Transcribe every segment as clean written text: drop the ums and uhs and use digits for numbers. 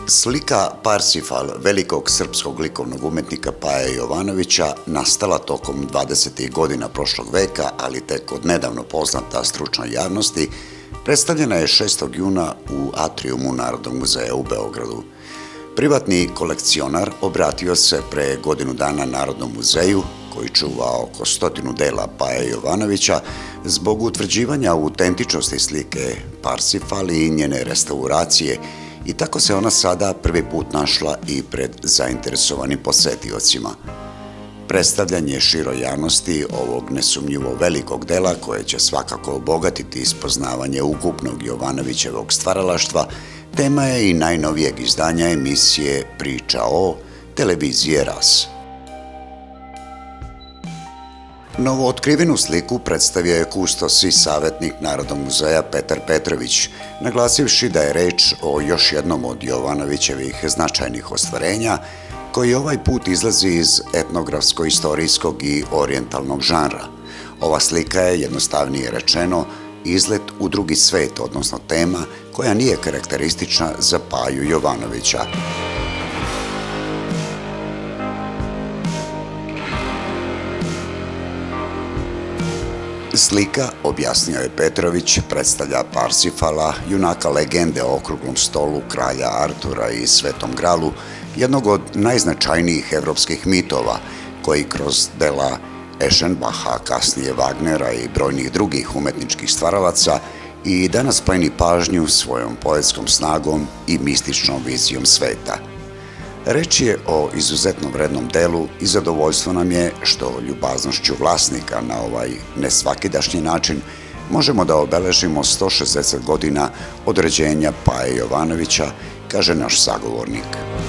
Slika Parsifal, velikog srpskog likovnog umetnika Paje Jovanovića, nastala tokom 20. godina prošlog veka, ali tek od nedavno poznata stručnoj javnosti, predstavljena je 6. juna u atriumu Narodnog muzeja u Beogradu. Privatni kolekcionar obratio se pre godinu dana Narodnom muzeju, koji čuva oko 100 dela Paje Jovanovića, zbog utvrđivanja autentičnosti slike Parsifal i njene restauracije, i tako se ona sada prvi put našla i pred zainteresovanim posetiocima. Predstavljanje široj javnosti ovog nesumnjivo velikog dela, koje će svakako obogatiti ispoznavanje ukupnog Jovanovićevog stvaralaštva, tema je i najnovijeg izdanja emisije Priča o televizije RAS. Novootkrivenu sliku predstavio je kustos i savjetnik Narodnog muzeja Petar Petrović, naglasivši da je reč o još jednom od Jovanovićevih značajnih ostvarenja, koji ovaj put izlazi iz etnografsko-istorijskog i orijentalnog žanra. Ova slika je, jednostavnije rečeno, izlet u drugi svet, odnosno tema koja nije karakteristična za Paju Jovanovića. Slika, objasnio je Petrović, predstavlja Parsifala, junaka legende o okruglom stolu kralja Artura i Svetom Gralu, jednog od najznačajnijih evropskih mitova, koji kroz dela Eschenbacha, kasnije Wagnera i brojnih drugih umetničkih stvaralaca i danas pleni pažnju svojom poetskom snagom i mističnom vizijom sveta. Reč je o izuzetno vrednom delu i zadovoljstvo nam je što ljubaznošću vlasnika na ovaj nesvakidašnji način možemo da obeležimo 160 godina od rođenja Paje Jovanovića, kaže naš sagovornik.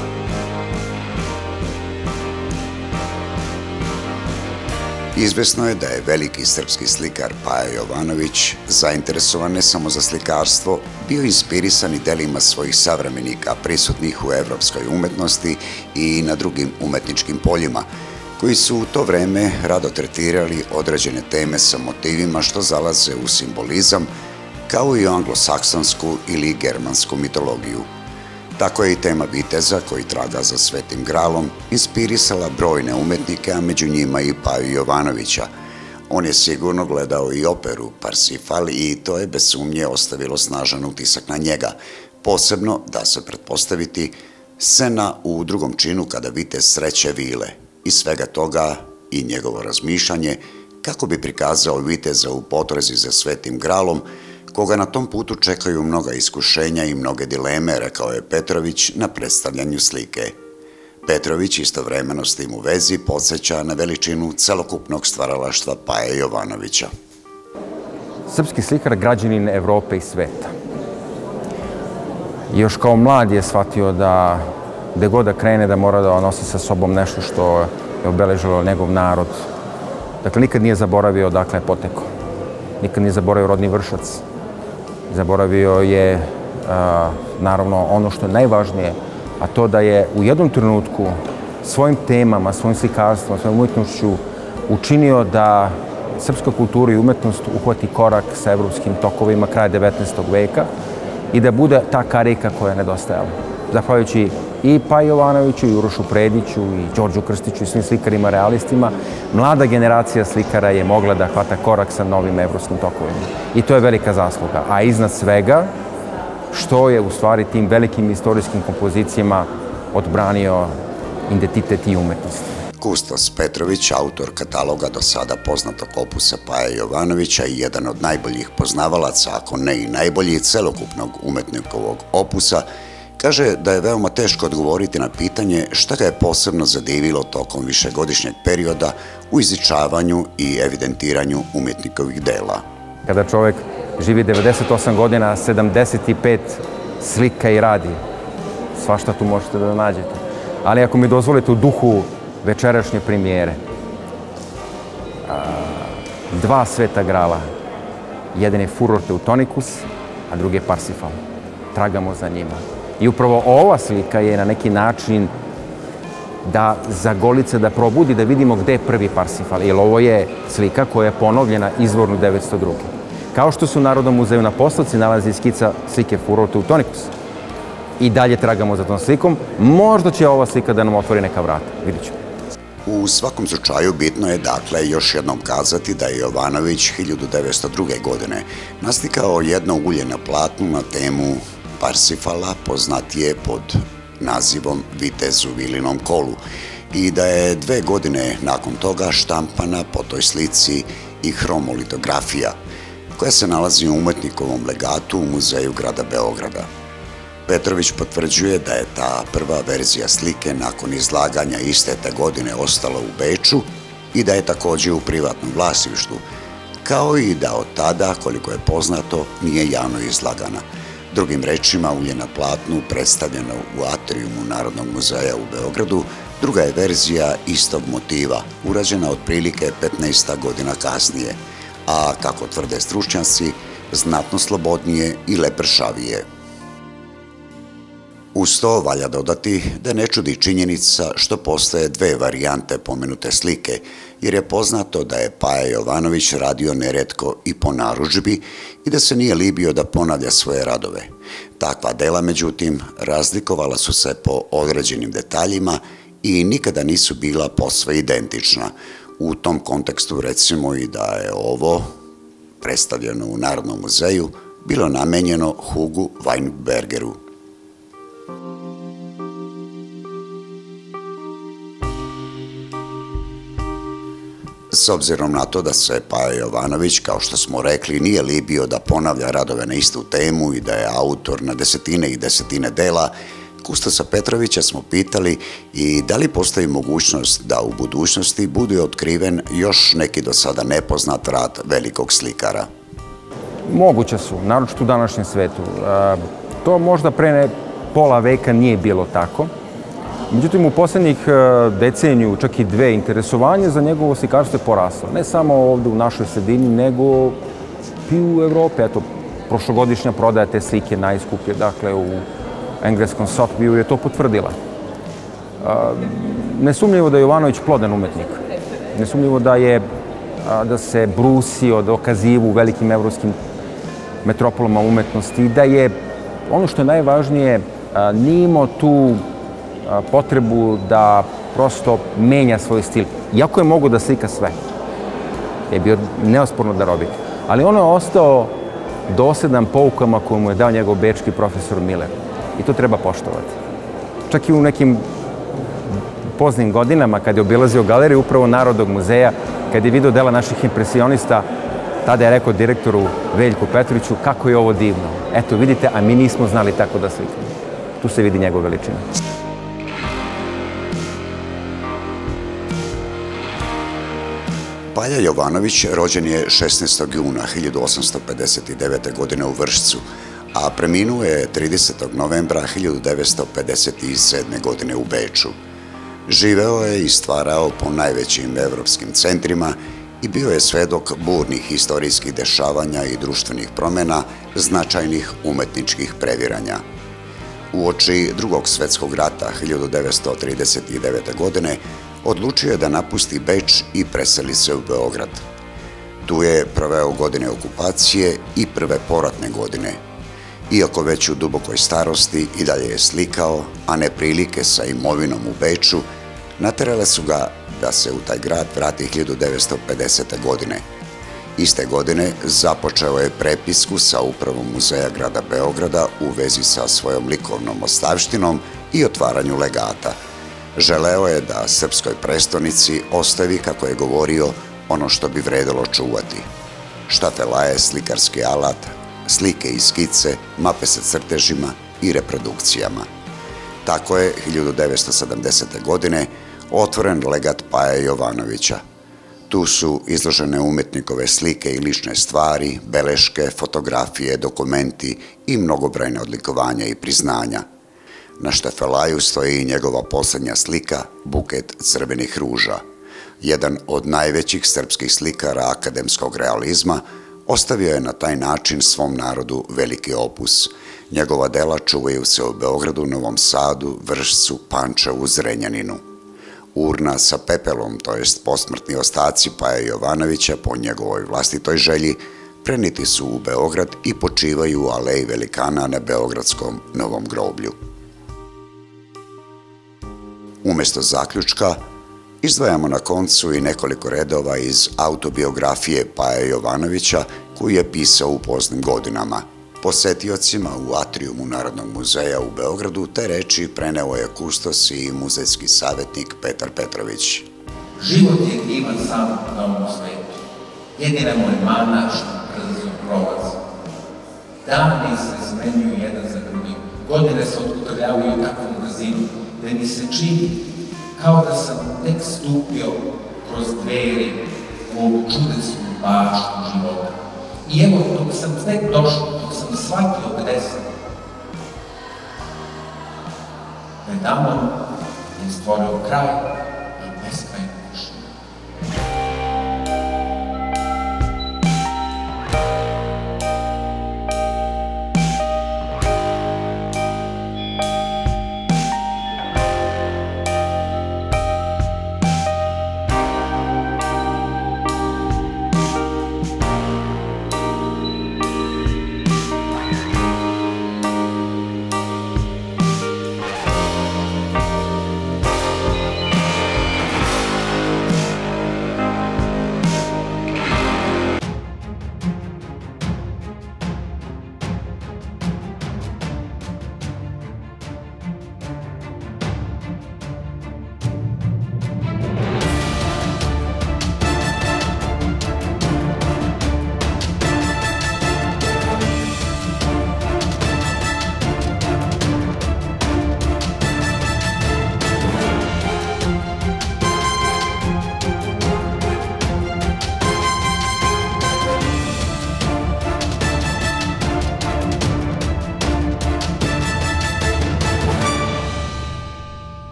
Izvesno je da je veliki srpski slikar Paja Jovanović, zainteresovan ne samo za slikarstvo, bio inspirisan i delima svojih savremenika prisutnih u evropskoj umetnosti i na drugim umetničkim poljima, koji su u to vreme rado tretirali određene teme sa motivima što zalaze u simbolizam, kao i u anglosaksonsku ili germansku mitologiju. Tako je i tema viteza, koji traga za Svetim Gralom, inspirisala brojne umetnike, a među njima i Paju Jovanovića. On je sigurno gledao i operu Parsifal i to je bez sumnje ostavilo snažan utisak na njega, posebno, da se pretpostaviti, scena u drugom činu kada vitez sreće vile. Iz svega toga i njegovo razmišljanje kako bi prikazao viteza u potrazi za Svetim Gralom, koga na tom putu čekaju mnoga iskušenja i mnoge dileme, rekao je Petrović na predstavljanju slike. Petrović istovremeno s tim u vezi podsjeća na veličinu celokupnog stvaralaštva Paje Jovanovića. Srpski slikar, građanin Evrope i sveta. Još kao mlad je shvatio da gde god da krene da mora da nosi sa sobom nešto što je obeležilo njegov narod. Dakle, nikad nije zaboravio odakle je potekao. Nikad nije zaboravio rodni vršac. Zaboravio je, naravno, ono što je najvažnije, a to da je u jednom trenutku svojim temama, svojim slikarstvom, svojom umetnošću učinio da srpska kultura i umetnost uhvati korak sa evropskim tokovima kraja 19. veka i da bude ta karika koja je nedostajala. Zahvaljujući i Paji Jovanoviću, i Urošu Prediću, i Đorđu Krstiću, i svim slikarima, realistima, mlada generacija slikara je mogla da hvata korak sa novim evropskim tokovima. I to je velika zasluga. A iznad svega, što je u stvari tim velikim istorijskim kompozicijama odbranio identitet i umetnosti. Kustos Petrović, autor kataloga do sada poznatog opusa Paje Jovanovića i jedan od najboljih poznavalaca, ako ne i najbolji, celokupnog umetnikovog opusa, kaže da je veoma teško odgovoriti na pitanje šta ga je posebno zadivilo tokom višegodišnjeg perioda u izučavanju i evidentiranju umetnikovih dela. Kada čovjek živi 98 godina, 75 slika i radi, svašta tu možete da nađete. Ali ako mi dozvolite u duhu večerašnje premijere, 2 Sveta Grala, jedan je Furor Teutonicus, a drugi je Parsifal. Tragamo za njima. I upravo ova slika je na neki način da zagolice, da probudi, da vidimo gde je prvi Parsifal. Jer ovo je slika koja je ponovljena izvorno 902. Kao što se u Narodnom muzeju na postavci nalazi skica slike Furor Teutonicus. i dalje tragamo za tom slikom. Možda će ova slika da nam otvori neka vrata, vidit ćemo. U svakom slučaju bitno je dakle još jednom kazati da je Jovanović 1902. godine naslikao jedno ulje na platnu na temu Parsifala, poznatije pod nazivom Vitez u Vilinom kolu, i da je 2 godine nakon toga štampana po toj slici i hromolitografija, koja se nalazi u umetnikovom legatu u Muzeju grada Beograda. Petrović potvrđuje da je ta prva verzija slike nakon izlaganja iste te godine ostala u Beču i da je također u privatnom vlasništvu, kao i da od tada, koliko je poznato, nije javno izlagana. Drugim rečima, ulje na platnu predstavljeno u atrijumu Narodnog muzeja u Beogradu, druga je verzija istog motiva, urađena otprilike 15 godina kasnije, a kako tvrde stručnjaci, znatno slobodnije i lepršavije. Uz to valja dodati da ne čudi činjenica što postoje 2 varijante pomenute slike, jer je poznato da je Paja Jovanović radio neretko i po narudžbi i da se nije libio da ponavlja svoje radove. Takva dela, međutim, razlikovala su se po određenim detaljima i nikada nisu bila posve identična. U tom kontekstu recimo i da je ovo, predstavljeno u Narodnom muzeju, bilo namenjeno Hugu Weinbergeru. S obzirom na to da se Paja Jovanović, kao što smo rekli, nije libio da ponavlja radove na istu temu i da je autor na desetine i desetine dela, kustosa Petrovića smo pitali i da li postoji mogućnost da u budućnosti bude otkriven još neki do sada nepoznat rad velikog slikara. Moguće su, naročito u današnjem svetu. To možda pre pola veka nije bilo tako. Međutim, u posljednjih deceniju, čak i 2, interesovanje za njegovo slikarstvo je poraslo. Ne samo ovdje u našoj sredini, nego i u Evropi. Eto, prošlogodišnja prodaja te slike najskuplje, dakle, u engleskom Sotheby'u je to potvrdila. Nesumnjivo da je Jovanović plodan umetnik. Nesumnjivo da se brusio, dokazivu u velikim evropskim metropolama umetnosti i da je, ono što je najvažnije, nije imao tu potrebu da prosto menja svoj stil. Iako je mogo da slika sve, je bio neosporno darovit. Ali ono je ostao dosledan poukama koje mu je dao njegov bečki profesor Miller. I to treba poštovati. Čak i u nekim poznim godinama, kad je obilazio galeriju upravo Narodnog muzeja, kad je vidio dela naših impresionista, tada je rekao direktoru Veljku Petroviću kako je ovo divno. Eto, vidite, a mi nismo znali tako da slikamo. Tu se vidi njegova veličina. Paja Jovanović rođen je 16. juna 1859. godine u Vršcu, a preminuo je 30. novembra 1957. godine u Beču. Živeo je i stvarao po najvećim evropskim centrima i bio je svedok burnih historijskih dešavanja i društvenih promjena, značajnih umetničkih previranja. Uoči Drugog svetskog rata 1939. godine odlučio je da napusti Beč i preseli se u Beograd. Tu je proveo godine okupacije i prve poratne godine. Iako već u dubokoj starosti i dalje je slikao, a neprilike sa imovinom u Beču, naterale su ga da se u taj grad vrati 1950. godine. Iste godine započeo je prepisku sa upravom Muzeja grada Beograda u vezi sa svojom likovnom ostavštinom i otvaranju legata. Želeo je da srpskoj prestonici ostavi, kako je govorio, ono što bi vredelo čuvati. Štafelaje, slikarski alat, slike i skice, mape sa crtežima i reprodukcijama. Tako je 1970. godine otvoren legat Paje Jovanovića. Tu su izložene umetnikove slike i lične stvari, beleške, fotografije, dokumenti i mnogobrojne odlikovanja i priznanja. Na štafelaju stoji i njegova posljednja slika, buket crvenih ruža. Jedan od najvećih srpskih slikara akademskog realizma ostavio je na taj način svom narodu veliki opus. Njegova dela čuvaju se u Beogradu, Novom Sadu, Vršcu, Pančevu, Zrenjaninu. Urna sa pepelom, to jest posmrtni ostaci Paje Jovanovića po njegovoj vlastitoj želji, preniti su u Beograd i počivaju u Aleji velikana na Beogradskom Novom groblju. Umesto zaključka, izdvajamo na koncu i nekoliko redova iz autobiografije Paje Jovanovića koju je pisao u poznim godinama. Posetiocima u atrijumu Narodnog muzeja u Beogradu te reči preneo je kustos i muzejski savjetnik Petar Petrović. Život je divan sam na ovom svetu. Jedina mu je mana što brzo prolazi. Dani se zmenjuju jedan za drugim. Godine se otkutovljavaju takvom brzinu da mi se čini kao da sam tek stupio kroz dveri u ovu čudesnu baštu života. I evo, dok sam tek došao, dok sam shvatio gde sam, Predamon je stvorio kraj i beskrajnu